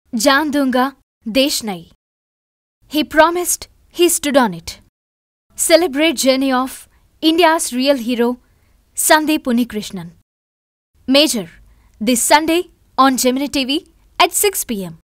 Jaan dunga, desh nahi. He promised, he stood on it. Celebrate journey of India's real hero, Sandeep Unnikrishnan. Major, this Sunday on Gemini TV at 6 p.m.